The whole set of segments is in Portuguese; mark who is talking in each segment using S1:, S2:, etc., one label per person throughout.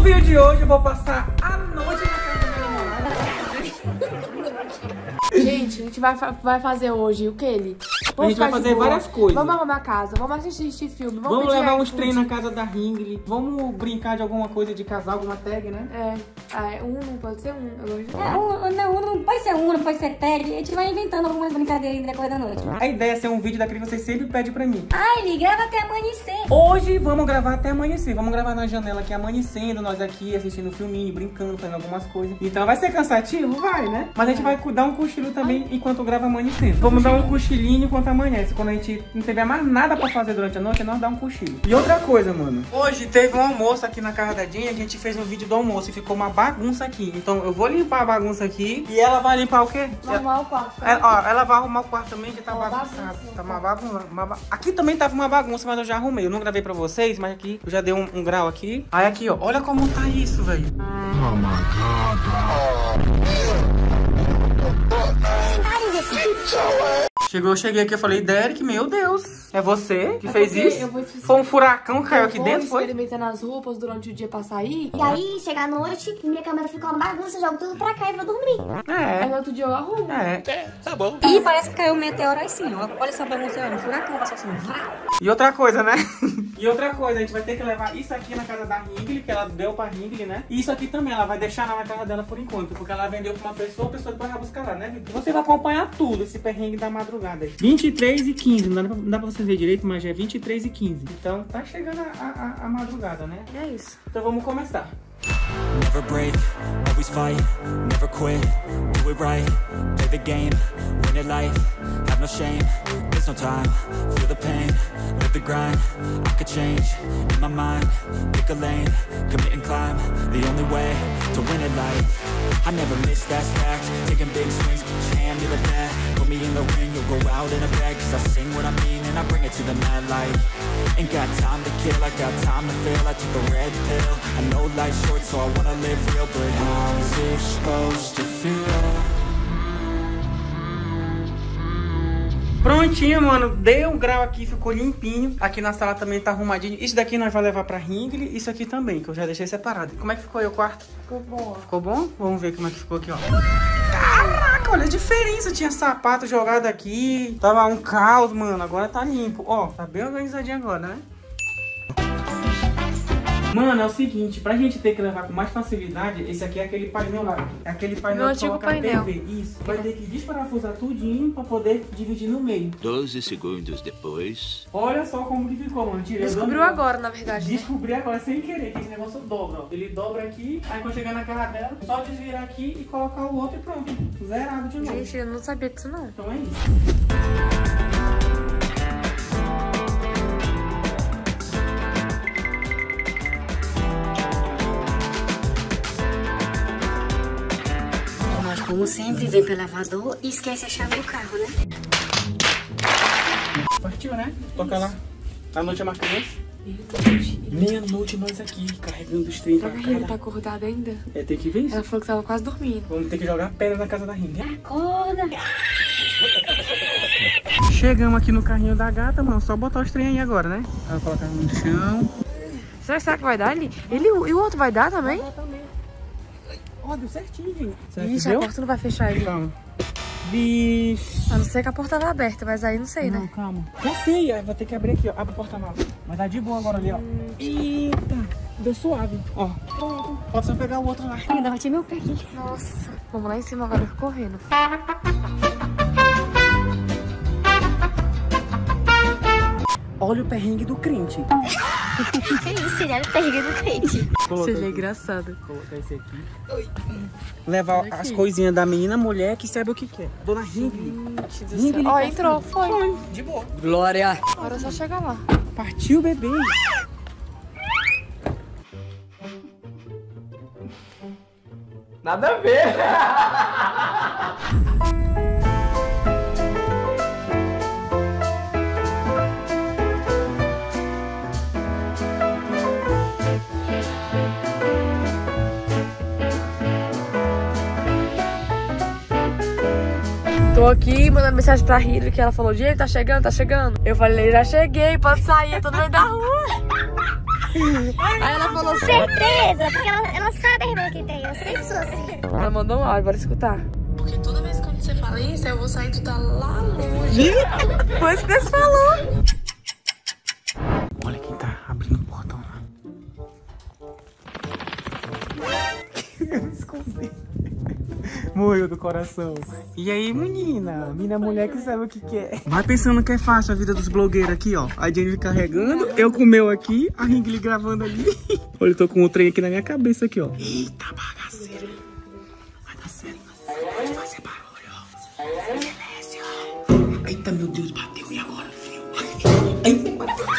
S1: vídeo de hoje eu vou passar a noite na casa da minha namorada.
S2: Gente, a gente vai fazer hoje o que ele?
S1: A gente vai fazer várias coisas.
S2: Vamos arrumar a casa, vamos assistir filme,
S1: Vamos levar uns treinos na casa da Ringly. Vamos brincar de alguma coisa de casal, alguma tag, né?
S2: Não pode ser um.
S3: Não pode ser um, não pode ser tag. A gente vai inventando algumas brincadeiras no decorrer da noite.
S1: A ideia é ser um vídeo daquele que você sempre pede pra mim.
S3: Ai, ele grava até amanhecer.
S1: Hoje vamos gravar até amanhecer. Vamos gravar na janela aqui amanhecendo, nós aqui assistindo um filminho, brincando, fazendo algumas coisas. Então vai ser cansativo? Vai, né? Mas a gente vai dar um cochilo também enquanto grava amanhecendo. Vamos dar um cochilinho enquanto amanhece. Quando a gente não tiver mais nada pra fazer durante a noite, nós dá um cochilo. E outra coisa, mano. Hoje teve um almoço aqui na casa da Dinha. A gente fez um vídeo do almoço e ficou uma bagunça aqui. Então eu vou limpar a bagunça aqui. E ela vai limpar o quê?
S2: Arrumar o quarto.
S1: Ela vai arrumar o quarto também, que tá bagunçado. Tá uma bagunça. Aqui também tava uma bagunça, mas eu já arrumei. Eu não gravei pra vocês, mas aqui eu já dei um grau aqui. Aí aqui, ó. Olha como tá isso, velho. Oh my God. Eu cheguei aqui, eu falei, Derek, meu Deus, é você que fez isso? Foi um furacão que caiu aqui dentro, foi?
S2: Experimentando as roupas durante o dia pra sair.
S3: E aí, chegar à noite, minha câmera ficou uma bagunça, jogo tudo pra cá e vou dormir.
S2: Aí no outro dia eu arrumo.
S1: Tá bom.
S3: E parece que caiu um meteoro aí sim, ó. Olha essa bagunça aí, um furacão, vai só assim.
S1: E outra coisa, né? E outra coisa, a gente vai ter que levar isso aqui na casa da Ringly, que ela deu pra Ringly, né? E isso aqui também, ela vai deixar lá na casa dela por enquanto, porque ela vendeu pra uma pessoa, a pessoa depois vai buscar lá, né, Vitor? Você vai acompanhar tudo, esse perrengue da madrugada aí. 23 e 15, não dá pra vocês verem direito, mas já é 23 e 15. Então tá chegando a madrugada, né?
S2: É isso.
S1: Então vamos começar.
S4: Never break, always fight, never quit, do it right, play the game, win it life, have no shame, there's no time, feel the pain, live the grind, I could change, in my mind, pick a lane, commit and climb, the only way to win it life, I never miss that fact, taking big swings, put your hand to the bat, put me in the ring, you'll go out in a bag, cause I sing what I mean and I bring it to the mad light, ain't got time to kill, I got time to feel, I took a red pill, I know life's short so I wanna live real, but how's it supposed to feel?
S1: Prontinho, mano, deu um grau aqui, ficou limpinho. Aqui na sala também tá arrumadinho. Isso daqui nós vamos levar pra Ringly. Isso aqui também, que eu já deixei separado. Como é que ficou aí o quarto?
S2: Ficou bom.
S1: Ficou bom? Vamos ver como é que ficou aqui, ó. Caraca, olha a diferença. Tinha sapato jogado aqui. Tava um caos, mano. Agora tá limpo. Ó, tá bem organizadinho agora, né? Mano, é o seguinte, pra gente ter que levar com mais facilidade, esse aqui é aquele painel lá. É aquele painel que coloca na TV. Isso. Vai ter que desparafusar tudinho pra poder dividir no meio.
S5: 12 segundos depois.
S1: Olha só como que ficou, mano.
S2: Descobriu agora, na verdade.
S1: Descobri agora sem querer, que esse negócio dobra, ó. Ele dobra aqui, aí quando chegar na cara dela, só desvirar aqui e colocar o outro e pronto. Zerado de novo.
S2: Gente, eu não sabia disso não.
S1: Então é isso.
S3: Como sempre, vem pelo elevador e esquece a chave do carro, né?
S1: Partiu, né? Toca lá. A noite é uma criança. Meia-noite nós aqui, carregando os trem pra cá.
S2: Ele tá acordado ainda?
S1: É, tem que ver isso.
S2: Ela falou que tava quase dormindo.
S1: Vamos ter que jogar pedra na casa da Ringly.
S3: Acorda!
S1: Chegamos aqui no carrinho da gata, mano. Só botar os trem aí agora, né? Vai colocar no chão.
S2: Será que vai dar ali? E o outro vai dar também?
S1: Vai dar também. Ó, deu certinho, gente.
S2: Ixi, a porta não vai fechar ali.
S1: Calma. Vixe.
S2: A não ser que a porta tá aberta, mas aí não sei,
S1: Não,
S2: né?
S1: calma. Já sei, vai ter que abrir aqui, ó. Abre a porta-mala. Vai dar de boa agora ali, ó. Eita, deu suave. Ó, pronto. Pode só pegar o outro lá.
S3: Ainda bati meu pé aqui.
S2: Nossa. Vamos lá em cima agora correndo.
S1: Olha o perrengue do crente.
S3: Que isso, ele era o perrengue do crente.
S2: Seja engraçado.
S1: Colocar esse aqui. Levar as coisinhas da menina, mulher, que sabe o que quer. Dona Ringly.
S2: Ó, entrou, foi.
S1: De boa.
S5: Glória!
S2: Agora é só chegar lá.
S1: Partiu, bebê. Nada a ver.
S2: Tô aqui mandando mensagem pra Hillary, que ela falou, gente, tá chegando, tá chegando. Eu falei, já cheguei, pode sair, eu tô no meio da rua. Aí ela falou assim...
S6: Certeza, porque ela sabe a irmã que tem, eu sempre sou assim.
S2: Ela mandou um áudio, bora escutar. Porque toda vez que você fala isso, eu vou sair de lá longe. Foi isso que você falou.
S1: Olha quem tá abrindo o portão lá. Eu escutei. Morreu do coração. E aí, menina? Menina mulher que sabe o que é. Vai pensando que é fácil a vida dos blogueiros aqui, ó. A Jenny carregando, eu com o meu aqui, a Ringly gravando ali. Olha, eu tô com o trem aqui na minha cabeça aqui, ó. Eita, bagaceira. Vai dar certo, pode fazer barulho, ó. Silêncio. Eita, meu Deus, bateu. E agora, filho? Eita, bateu.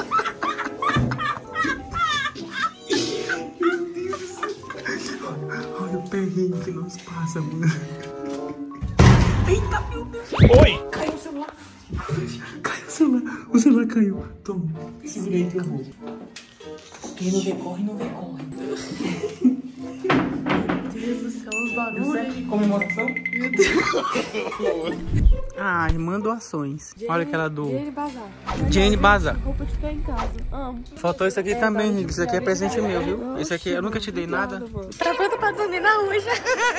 S1: Olha o perrengue que nós passa, mano. Eita, meu Deus. Oi! Caiu o celular. Caiu o celular. O celular caiu. Toma. Segura aí teu roubo. Quem não vê corre, não vê corre.
S2: Meu Deus do céu, os barulhos.
S1: Comemoração? Meu Deus. Ah, irmã doações. Olha aquela do...
S2: Jane Bazar.
S1: Jane Bazar.
S2: Roupa de ficar em casa. Amo.
S1: Faltou isso aqui também, Henrique. Isso aqui é presente meu, viu? Esse aqui eu nunca te dei nada.
S2: Tá pronto pra dormir na rua já.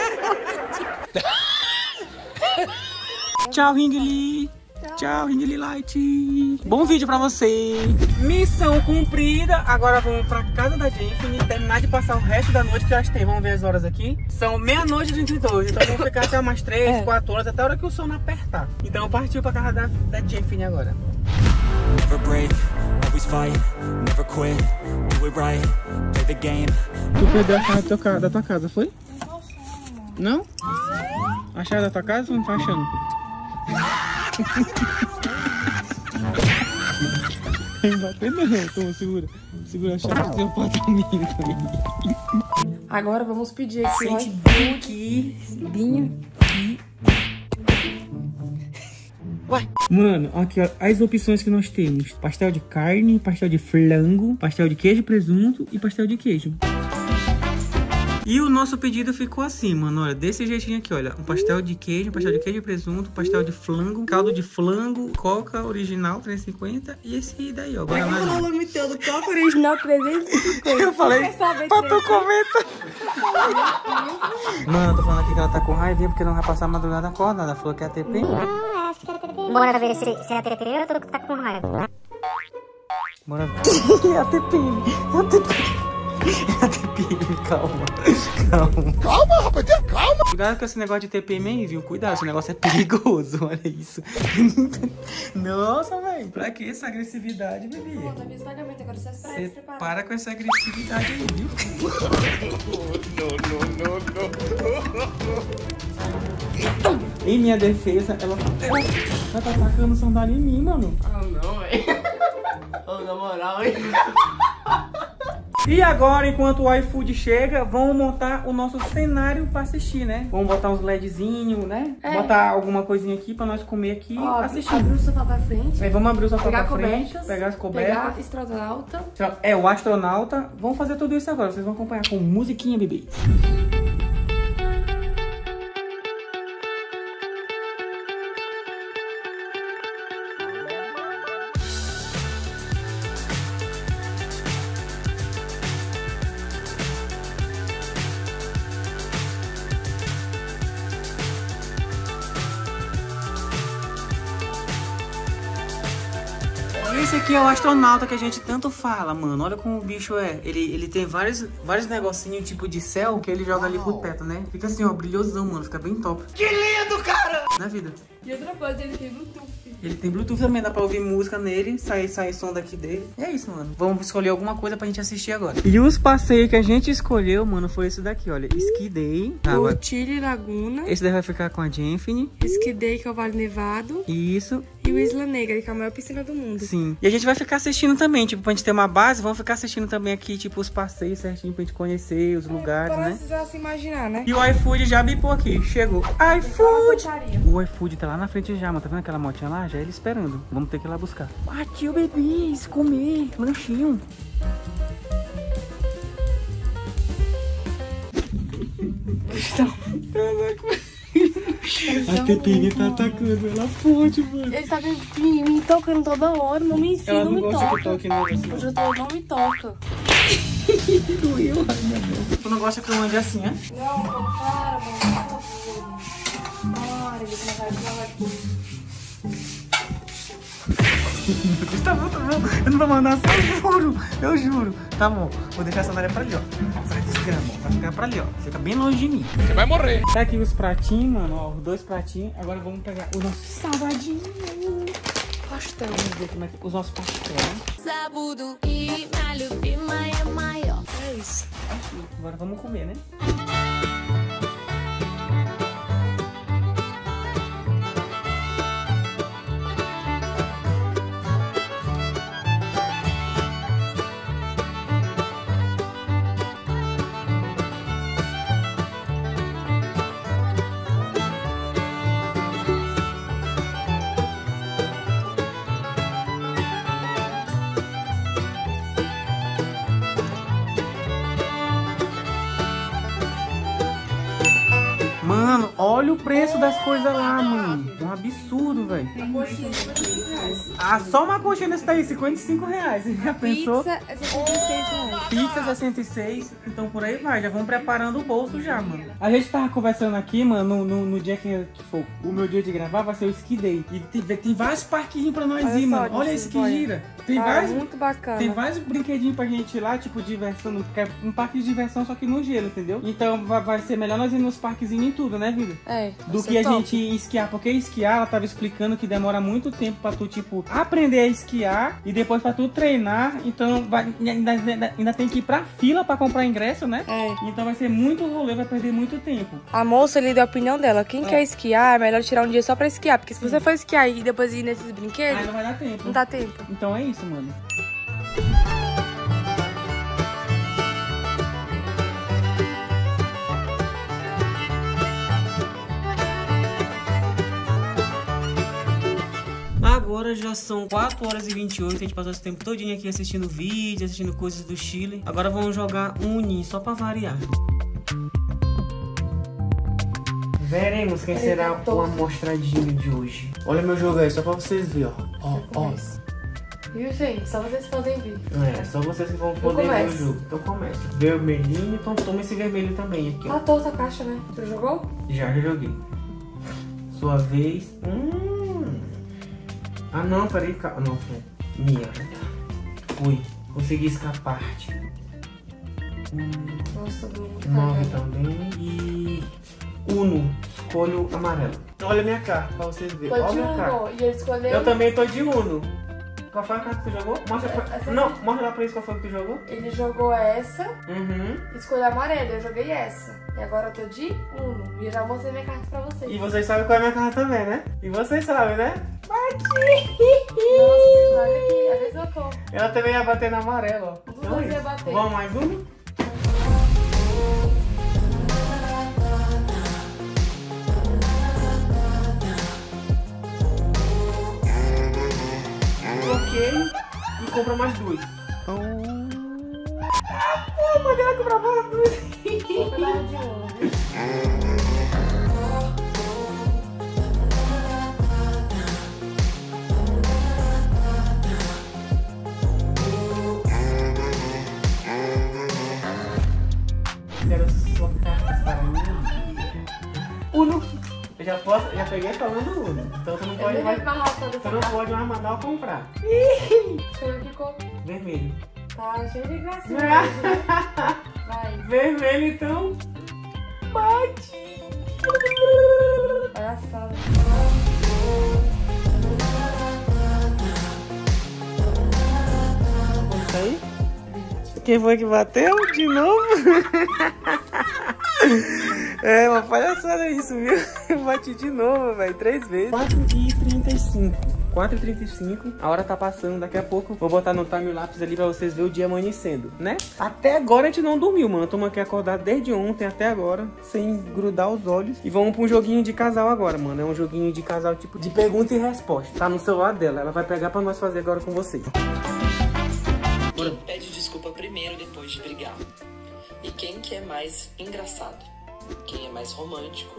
S1: Tchau, Ringly. Tchau, Ringly Light. Bom vídeo pra você. Missão cumprida. Agora vamos pra casa da Jennifer e terminar de passar o resto da noite que já tem. Vamos ver as horas aqui. São meia-noite e 32. Então vamos ficar até umas 3, 4 horas, até a hora que o sono apertar. Então partiu pra casa da Jennifer agora.
S4: Never break, always fight, never quit, do it right, play the game.
S1: Tu perdeu a chave da tua casa, foi? Não? A chave da tua casa ou não tá achando? Não bater não, toma, segura. Segura a chave do seu apartamento.
S2: Agora vamos pedir aqui.
S1: Sente bem aqui. Ué. Mano, aqui ó, as opções que nós temos: pastel de carne, pastel de flango, pastel de queijo e presunto e pastel de queijo. E o nosso pedido ficou assim, mano, olha, desse jeitinho aqui, olha. Um pastel de queijo e presunto, pastel de flango, caldo de flango, coca original 350 e esse daí, ó, Guaraná.
S2: O nome todo, coca original 350.
S1: Eu falei pra tu comentar. Mano, eu tô falando aqui que ela tá com raivinha porque não vai passar a madrugada acordada. Ela falou que é a TP.
S6: Bora ver se é a TP ou eu tô tá com raiva.
S1: Bora ver. É a TP. É a TP. É a TPM, calma. Calma, rapaziada, calma. Cuidado com esse negócio de TPM aí, viu? Cuidado, esse negócio é perigoso, olha isso. Nossa, velho, pra que essa agressividade, bebê?
S2: Pô, tá vindo pagamento, agora você
S1: para com essa agressividade aí, viu? Em minha defesa, ela tá atacando sandália em mim, mano.
S2: Ah, não, velho. Na moral, hein?
S1: E agora, enquanto o iFood chega, vamos montar o nosso cenário pra assistir, né? Vamos botar uns LEDzinhos, né? Botar alguma coisinha aqui pra nós comer aqui e assistir.
S2: Abrir o sofá pra frente.
S1: Vamos abrir o sofá
S2: pra
S1: frente,
S2: cobertas,
S1: pegar as cobertas.
S2: Pegar astronauta.
S1: É, o astronauta. Vamos fazer tudo isso agora. Vocês vão acompanhar com musiquinha, bebês. Esse aqui é o astronauta que a gente tanto fala, mano. Olha como o bicho é. Ele tem vários negocinhos tipo de céu que ele joga ali pro teto, né? Fica assim, ó, brilhosão, mano. Fica bem top. Que lindo, cara! Na vida.
S2: E outra coisa, ele tem Bluetooth.
S1: Ele tem Bluetooth também, dá pra ouvir música nele, sair som daqui dele. É isso, mano. Vamos escolher alguma coisa pra gente assistir agora. E os passeios que a gente escolheu, mano, foi esse daqui, olha. Ski Day.
S2: O Chile Laguna.
S1: Esse daí vai ficar com a Jennifer.
S2: Ski Day, que é o Vale Nevado.
S1: Isso.
S2: E o Isla Negra, que é a maior piscina do mundo.
S1: Sim. E a gente vai ficar assistindo também, tipo, pra gente ter uma base, vamos ficar assistindo também aqui, tipo, os passeios certinho pra gente conhecer os lugares, né?
S2: Pra se imaginar, né?
S1: E o iFood já bipou aqui, chegou. iFood! O iFood tá lá na frente já, mano. Tá vendo aquela motinha lá? Já ele esperando. Vamos ter que ir lá buscar. Partiu, bebês, comer, lanchinho. A TPM tá atacando ela forte, mano.
S2: Ele tá me tocando toda hora, não me ensina,
S1: Ela
S2: não me
S1: gosta
S2: toca.
S1: que toque nela assim.
S2: Hoje eu tô, não me toca.
S1: Doeu, ai meu Deus. Tu não gosta que eu ande assim, né?
S2: Não, para, mano. Para, ele não vai aqui.
S1: Tá bom. Eu não vou mandar só, eu juro. Tá bom, vou deixar a sandália pra ali, ó. Sai desse grama, ó. Vai ficar pra ali, ó. Fica bem longe de mim.
S7: Você vai morrer.
S1: Tá aqui os pratinhos, mano, ó. Os 2 pratinhos. Agora vamos pegar o nosso salgadinho.
S2: Pastel.
S1: Vamos ver como é que... Os nossos pastéis.
S2: É isso.
S1: Agora vamos comer, né? Mano, olha o preço das coisas lá, mano. Um absurdo, velho. Ah, só uma coxinha desse daí, R$55. Você já pensou?
S2: Pizza é R$66.
S1: Pizza 66. Então por aí vai. Já vamos preparando o bolso já, mano. A gente tava conversando aqui, mano, no dia que for o meu dia de gravar, vai ser o Ski Day. E tem vários parquinhos pra nós ir, mano. Olha esse que gira. Tem vários...
S2: Muito bacana.
S1: Tem vários brinquedinhos pra gente ir lá, tipo diversão, porque é um parque de diversão, só que no gelo, entendeu? Então vai ser melhor nós ir nos parquezinhos em tudo, né, vida?
S2: É.
S1: Do que a gente esquiar, porque esquiar, ela tava explicando que demora muito tempo pra tu, tipo, aprender a esquiar e depois pra tu treinar, então ainda tem que ir pra fila pra comprar ingresso, né?
S2: É.
S1: Então vai ser muito rolê, vai perder muito tempo.
S2: A moça ali deu a opinião dela. Quem quer esquiar, é melhor tirar um dia só pra esquiar. Porque se você for esquiar e depois ir nesses brinquedos,
S1: Aí não vai dar tempo.
S2: não dá tempo.
S1: Então é isso, mano. Agora já são 4h28, a gente passou esse tempo todinho aqui assistindo vídeos, assistindo coisas do Chile. Agora vamos jogar Uni, só pra variar. Veremos quem será o amostradinho de hoje. Olha meu jogo aí, só pra vocês verem, ó.
S2: Viu, gente? Só vocês podem ver.
S1: É, só vocês que vão poder ver o jogo. Então começa. Vermelhinho, então toma esse vermelho também aqui, ó.
S2: Tá torta a caixa, né? Tu jogou?
S1: Já joguei. Sua vez. Ah não, peraí, não, foi minha. Fui. Consegui escapar.
S2: Nossa, do
S1: 9 também. E Uno. Escolho amarelo. Olha a minha carta pra vocês verem.
S2: Foi
S1: Olha
S2: de
S1: a minha carta.
S2: Uno. E ele escolheu...
S1: Eu também tô de Uno. Qual foi a carta que tu jogou? Mostra
S2: Essa
S1: Não,
S2: aqui.
S1: mostra lá pra eles qual foi que tu jogou.
S2: Ele jogou essa,
S1: Uhum.
S2: escolheu a amarela. Eu joguei essa. E agora eu tô de Uno. E eu já mostrei minha carta pra vocês.
S1: E vocês sabem qual é a minha carta também, né? E vocês sabem, né?
S2: Nossa, olha aqui. A vez eu tô.
S1: Ela também ia bater na amarela, ó.
S2: Os dois ia bater.
S1: Vamos mais uma? Troquei e compra mais duas. Ah, pô, mandei ela comprar mais duas.
S2: Vou pegar um de Uno, viu?
S1: Quero sua cartas para mim. Uno. Eu já peguei falando Uno. Então tu não pode
S2: Eu nem
S1: mais.
S2: vou amarrar toda essa
S1: Tu não
S2: carta.
S1: pode mais mandar eu comprar.
S2: Escolheu que cor?
S1: Vermelho.
S2: Tá cheio de gracinha hoje, né? Vai.
S1: Vermelho, então. Bate.
S2: Palhaçada.
S1: Isso aí? Quem foi que bateu? De novo? É uma palhaçada isso, viu? Eu bati de novo, velho. 3 vezes. 4h35. 4h35. A hora tá passando. Daqui a pouco vou botar no time-lapse ali pra vocês verem o dia amanhecendo, né? Até agora a gente não dormiu, mano. Estamos aqui acordados desde ontem até agora, sem grudar os olhos. E vamos pra um joguinho de casal agora, mano. É um joguinho de casal tipo de pergunta e resposta. Tá no celular dela. Ela vai pegar pra nós fazer agora com vocês.
S8: Quem pede desculpa primeiro depois de brigar? E quem que é mais engraçado? Quem é mais romântico?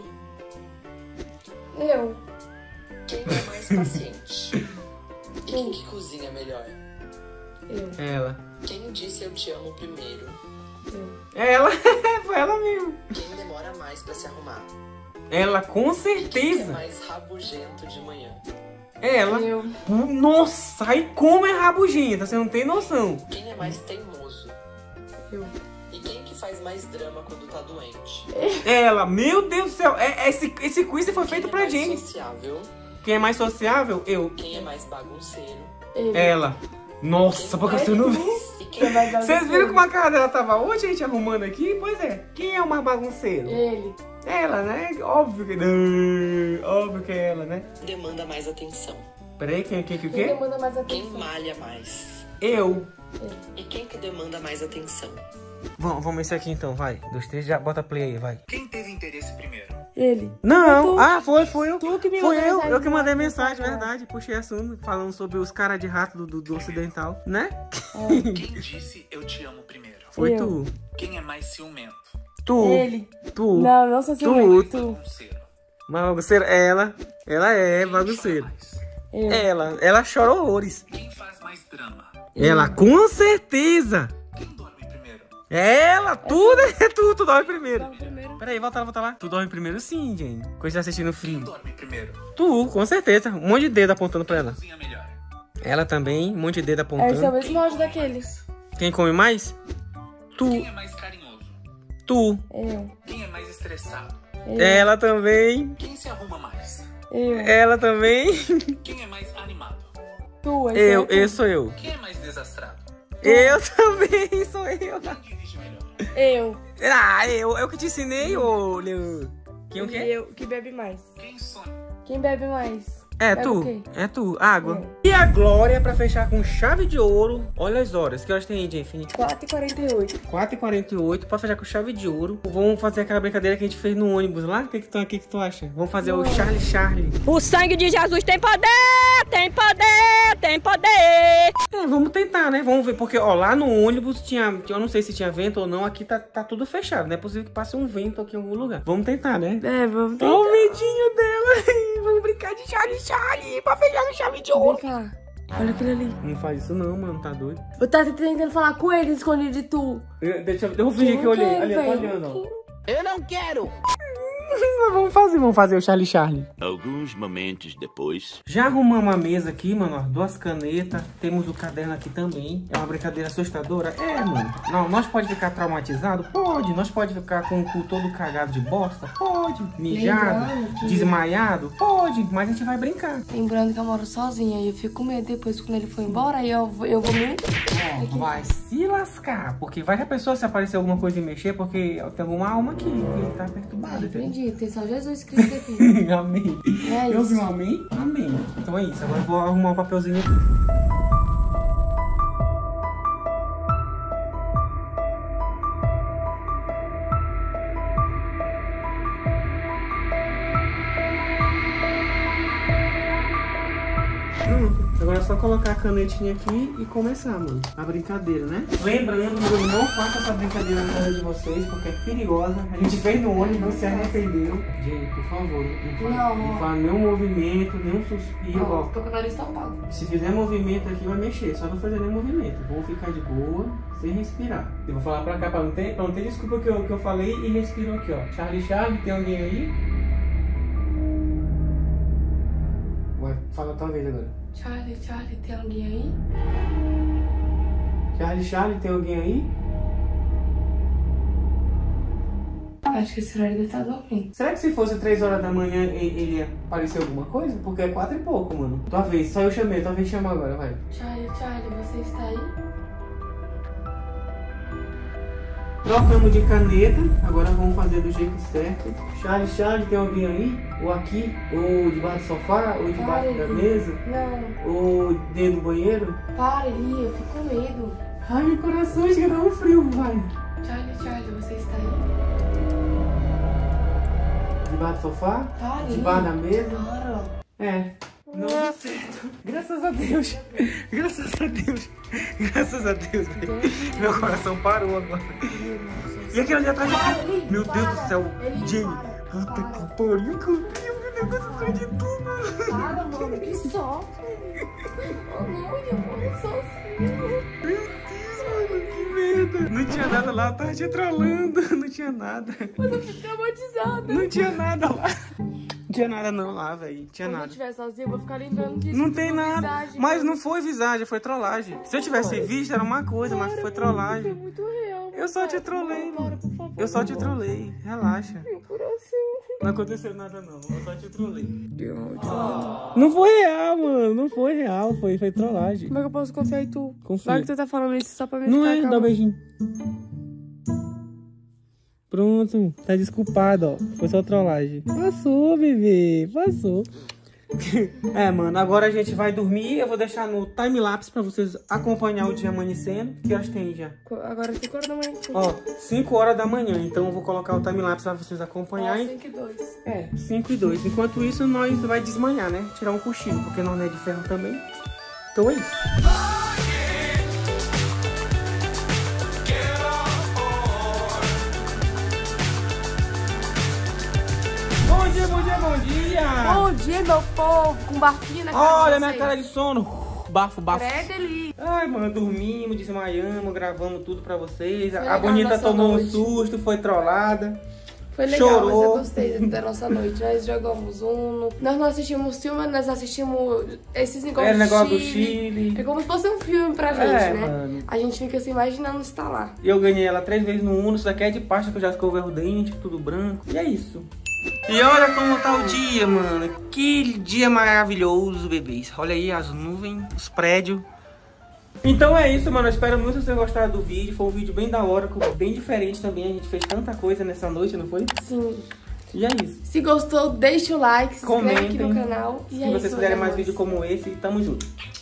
S2: Eu.
S8: Quem é mais paciente? E quem que cozinha melhor?
S2: Eu.
S1: Ela.
S8: Quem disse eu te amo primeiro?
S1: Ela, foi ela mesmo.
S8: Quem demora mais pra se arrumar?
S1: Ela, com
S8: E quem é
S1: certeza.
S8: mais rabugento de manhã?
S1: Ela.
S2: Eu.
S1: Nossa, e como é rabugenta, você não tem noção.
S8: Quem é mais teimoso?
S2: Eu.
S8: E quem que faz mais drama quando tá doente?
S1: Ela, meu Deus do céu, esse quiz foi feito
S8: Quem é
S1: pra
S8: mais
S1: Jenny.
S8: sociável?
S1: Quem é mais sociável? Eu.
S8: Quem é mais bagunceiro?
S2: Ele.
S1: Ela. Nossa, porque você não viu.
S8: E quem é mais
S1: Vocês viram como a cara dela tava hoje, a gente arrumando aqui? Pois é. Quem é o mais bagunceiro?
S2: Ele.
S1: Ela, né? Óbvio que não. Óbvio que é ela, né?
S8: demanda mais atenção?
S1: Peraí, quem o
S2: Quem
S1: quê?
S2: demanda mais
S8: Quem
S2: atenção?
S8: malha mais?
S1: Eu.
S8: E quem que demanda mais atenção?
S1: Vamos esse aqui então, vai. 2, 3, já bota play aí, vai.
S5: Quem teve interesse primeiro?
S2: Ele.
S1: Não,
S2: Tu.
S1: foi eu.
S2: Tu que me
S1: Foi
S2: mandou
S1: eu
S2: mensagem
S1: que mandei
S2: no
S1: mensagem,
S2: Instagram.
S1: verdade. Puxei assunto, falando sobre os caras de rato do ocidental, né?
S5: Quem disse eu te amo primeiro?
S1: Foi
S2: Eu.
S1: tu.
S5: Quem é mais ciumento?
S1: Tu.
S2: Ele.
S1: Tu.
S2: Não, não sou
S1: Tu.
S2: ciumento. Tu.
S5: Bagunceiro.
S1: Mas bagunceira, ela é
S5: Quem
S1: bagunceira.
S5: chora mais?
S2: Eu.
S1: Ela chora horrores.
S5: Quem faz mais drama?
S1: Ela, com certeza.
S5: Quem dorme primeiro?
S1: Ela, tu dorme primeiro.
S2: Dorme primeiro.
S1: Peraí, volta lá. Tu dorme primeiro sim, Jane. Quando você tá assistindo o
S5: Quem
S1: filme.
S5: dorme primeiro?
S1: Tu, com certeza. Um monte de dedo apontando pra ela.
S5: Cozinha melhor.
S1: Ela também, um monte de dedo
S2: Esse é o
S1: apontando.
S2: mesmo áudio daquele.
S1: Quem come mais?
S5: Quem
S1: Tu,
S5: é mais carinhoso?
S1: tu.
S2: Eu.
S5: Quem é mais estressado?
S2: Eu.
S1: Ela também.
S5: Quem se arruma mais?
S2: Eu.
S1: Ela também.
S5: Quem é mais animado?
S2: Tu. Esse é tu.
S1: Esse sou eu.
S5: Quem é mais desastrado?
S1: Eu também sou eu.
S5: Quem dirige melhor?
S2: Eu.
S1: Eu que te ensinei, ô Leo. Quem o quê?
S2: Eu. Que bebe mais.
S5: Quem sonha?
S2: Quem bebe mais?
S1: É
S2: Bebe o quê?
S1: Água. E a Glória, pra fechar com chave de ouro. Olha as horas. Que horas tem aí, Jenny?
S2: 4h48.
S1: 4h48, pra fechar com chave de ouro. Vamos fazer aquela brincadeira que a gente fez no ônibus lá? O que tu acha? Vamos fazer o Charlie.
S7: O sangue de Jesus tem poder, tem poder, tem poder.
S1: Vamos tentar, né? Vamos ver, porque ó, lá no ônibus tinha, eu não sei se tinha vento ou não, aqui tá tudo fechado, não é possível que passe um vento aqui em algum lugar. Vamos tentar, né?
S2: É, vamos
S1: Olha o medinho dela. Vamos brincar de Charlie, pra fechar com chave de ouro.
S2: Vem cá. Olha aquilo ali.
S1: Não faz isso não, mano, tá doido?
S2: Eu tava tentando falar com ele, escondido de tu.
S1: Eu vou fingir que eu olhei, ali, eu tô olhando, ó.
S7: Eu não quero.
S1: Vamos fazer o Charlie.
S5: Alguns momentos depois.
S1: Já arrumamos a mesa aqui, mano, ó, 2 canetas, temos o caderno aqui também. É uma brincadeira assustadora? É, mano. Não, nós pode ficar traumatizado? Pode. Nós pode ficar com o cu todo cagado de bosta? Pode. Mijado,
S2: Lembrando que-
S1: desmaiado? Pode, mas a gente vai brincar.
S2: Lembrando que eu moro sozinha e eu fico com medo depois quando ele for embora, aí eu vou me...
S1: Ó, vai se lascar, porque vai que a pessoa se aparecer alguma coisa e mexer, porque tem alguma alma aqui que tá perturbada, entendeu?
S2: Entendi, tem só Jesus Cristo aqui.
S1: Amém.
S2: É
S1: Eu
S2: isso.
S1: vi um amém? Amém. Então é isso, agora eu vou arrumar um papelzinho aqui. Pronto. Agora é só colocar a canetinha aqui e começar, mano. A brincadeira, né? Lembrando, eu não faço essa brincadeira na casa de vocês, porque é perigosa. A gente fez no ônibus, não se arrependeu. Gente, por favor, não faz nenhum movimento, nenhum suspiro. Ó,
S2: Tô com o nariz tampado.
S1: se fizer movimento aqui, vai mexer. Só não fazer nenhum movimento. Vou ficar de boa, sem respirar. Eu vou falar pra cá, pra não ter desculpa que eu falei e respiro aqui, ó. Charlie, tem alguém aí? Vai, fala outra vez agora.
S2: Charlie, tem alguém aí?
S1: Charlie, tem alguém aí?
S2: Acho que esse horário deve estar dormindo.
S1: Será que se fosse 3 horas da manhã ele ia aparecer alguma coisa? Porque é 4 e pouco, mano. Tua vez, só eu chamei, tua vez chama agora, vai.
S2: Charlie, você está aí?
S1: Trocamos de caneta, agora vamos fazer do jeito certo. Charlie, tem alguém aí? Ou aqui? Ou debaixo do sofá? Ou debaixo da mesa?
S2: Não,
S1: Ou dentro do banheiro?
S2: para ali, eu fico com medo.
S1: Ai, meu coração chega a dar um frio, vai.
S2: Charlie, você está aí?
S1: Debaixo do sofá?
S2: Para ali.
S1: Debaixo da mesa?
S2: Para.
S1: É. Não deu certo. Graças a Deus. Graças a Deus. Graças a Deus, velho. Meu coração parou agora. E aquele ali atrás de mim? Meu Deus do céu. Jenny. Puta que pariu, que horrível. O negócio atrás de tudo.
S2: Para, mano, que sofre. Oh, não, eu moro sozinho.
S1: Meu Deus, mano. Que medo. Não tinha nada lá, tava te trolando. Não tinha nada.
S2: Mas eu fiquei traumatizada.
S1: Não tinha nada lá. Não tinha nada não lá, velho. Não tinha
S2: Quando
S1: nada.
S2: eu estiver sozinha, eu vou ficar lembrando disso.
S1: Não tem nada.
S2: Visagem,
S1: Mas não foi visagem, foi trollagem. Se eu tivesse visto, era uma coisa, mas foi
S2: Foi
S1: trollagem.
S2: muito real.
S1: Eu só te trolei, mano. Eu só te trolei. Relaxa.
S2: Meu coração.
S1: Não aconteceu nada não. Eu só te trolei. Não foi real, mano. Não foi real. Foi trollagem.
S2: Como é que eu posso confiar em tu?
S1: Confia.
S2: Vai que tu tá falando isso só pra me
S1: Não
S2: ficar
S1: é,
S2: calma.
S1: dá um beijinho. Pronto, tá desculpado, ó. Foi só trollagem. Passou, bebê, passou. É, mano, agora a gente vai dormir. Eu vou deixar no time-lapse pra vocês acompanhar o dia amanhecendo. Que horas tem já?
S2: Agora 5 horas da manhã.
S1: Ó, 5 horas da manhã. Então eu vou colocar o time-lapse pra vocês acompanharem.
S2: 5 e 2.
S1: É, 5 e 2. Enquanto isso, nós vai desmanhar, né? Tirar um cochilo, porque nós não é de ferro também. Então é isso. Bom dia, bom dia, bom dia!
S2: Bom dia, meu povo, com bafinho na cara.
S1: Olha minha cara de sono. Bafo, bafo.
S2: ali.
S1: Ai, mano, dormimos, desmaiamos, gravamos tudo pra vocês.
S2: Foi
S1: A
S2: legal
S1: Bonita
S2: nossa
S1: tomou
S2: noite.
S1: um susto, foi trollada.
S2: Foi legal,
S1: Chorou.
S2: mas eu gostei da nossa noite. Nós jogamos Uno. Nós não assistimos filme, nós assistimos esses negócios
S1: Era negócio do
S2: Chile.
S1: Chile.
S2: É como se fosse um filme pra gente,
S1: É,
S2: né?
S1: mano.
S2: A gente fica se imaginando estar lá.
S1: Eu ganhei ela 3 vezes no Uno. Isso daqui é de pasta que eu já escovei o dente, tudo branco. E é isso. E olha como tá o dia, mano. Que dia maravilhoso, bebês. Olha aí as nuvens, os prédios. Então é isso, mano. Eu espero muito que vocês tenham gostado do vídeo. Foi um vídeo bem da hora, bem diferente também. A gente fez tanta coisa nessa noite, não foi?
S2: Sim.
S1: E é isso.
S2: Se gostou, deixa o like, se inscreve aqui
S1: Comentem.
S2: no canal. E
S1: Se
S2: é
S1: vocês
S2: isso,
S1: quiserem
S2: meus
S1: mais
S2: amores.
S1: vídeo como esse, tamo junto.